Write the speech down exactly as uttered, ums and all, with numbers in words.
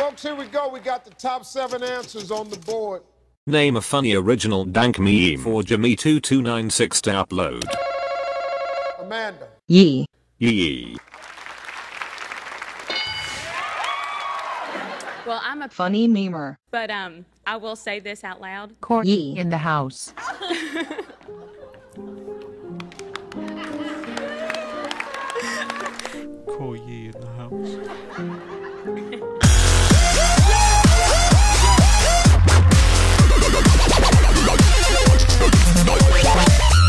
Folks, here we go. We got the top seven answers on the board. Name a funny original dank meme for Jimmy two two nine six to upload. Amanda. Yee. Yee. Well, I'm a Funny memer. but um, I will say this out loud. Corgi in the house. Call ye in the house.